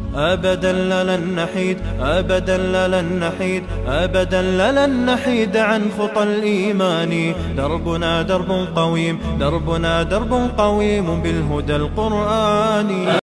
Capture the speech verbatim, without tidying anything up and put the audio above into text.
أبدا لن نحيد أبدا لن نحيد أبدا لن نحيد عن خطى الإيمان. دربنا درب قويم دربنا درب قويم بالهدى القرآني.